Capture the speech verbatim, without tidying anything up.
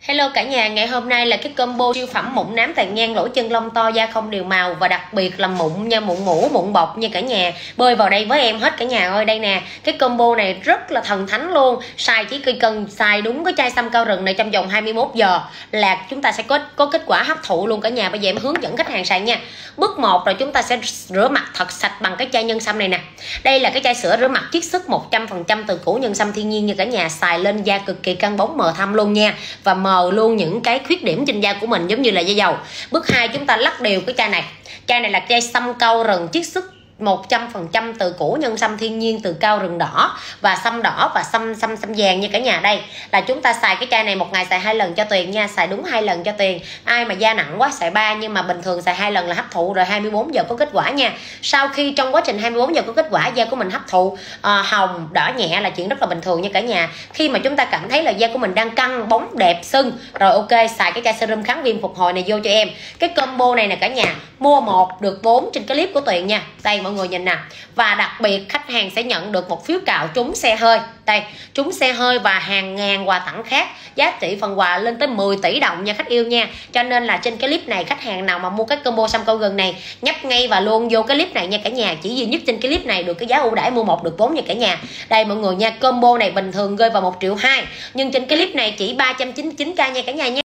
Hello cả nhà, ngày hôm nay là cái combo siêu phẩm mụn nám tàn nhang lỗ chân lông to da không đều màu và đặc biệt là mụn nha, mụn mũ, mụn bọc nha cả nhà. Bơi vào đây với em hết cả nhà ơi. Đây nè, cái combo này rất là thần thánh luôn. Xài chỉ cần xài đúng cái chai xăm cao rừng này trong vòng hai mươi mốt giờ là chúng ta sẽ có có kết quả hấp thụ luôn cả nhà. Bây giờ em hướng dẫn khách hàng xài nha. Bước một là chúng ta sẽ rửa mặt thật sạch bằng cái chai nhân sâm này nè. Đây là cái chai sữa rửa mặt chiết xuất một trăm phần trăm từ củ nhân sâm thiên nhiên nha cả nhà. Xài lên da cực kỳ căng bóng mờ thâm luôn nha, và mờ luôn những cái khuyết điểm trên da của mình giống như là da dầu. Bước hai, chúng ta lắc đều cái chai này. Chai này là chai xăm cao rừng chiết xuất một trăm phần trăm từ củ nhân sâm thiên nhiên từ cao rừng đỏ và sâm đỏ và sâm sâm sâm vàng nha cả nhà. Đây là chúng ta xài cái chai này một ngày xài hai lần cho Tuyền nha, xài đúng hai lần cho Tuyền. Ai mà da nặng quá xài ba, nhưng mà bình thường xài hai lần là hấp thụ rồi hai mươi bốn giờ có kết quả nha. Sau khi trong quá trình hai mươi bốn giờ có kết quả, da của mình hấp thụ uh, hồng đỏ nhẹ là chuyện rất là bình thường nha cả nhà. Khi mà chúng ta cảm thấy là da của mình đang căng bóng đẹp sưng rồi, ok, xài cái chai serum kháng viêm phục hồi này vô cho em. Cái combo này nè cả nhà, mua một được bốn trên cái clip của Tuyền nha. Đây mọi người nhìn nè, và đặc biệt khách hàng sẽ nhận được một phiếu cào trúng xe hơi. Đây, trúng xe hơi và hàng ngàn quà tặng khác, giá trị phần quà lên tới mười tỷ đồng nha khách yêu nha. Cho nên là trên cái clip này, khách hàng nào mà mua cái combo xăm cao gừng này nhấp ngay và luôn vô cái clip này nha cả nhà. Chỉ duy nhất trên cái clip này được cái giá ưu đãi mua một được bốn nha cả nhà. Đây mọi người nha, combo này bình thường rơi vào một triệu hai, nhưng trên cái clip này chỉ ba trăm chín mươi chín k nha cả nhà nha.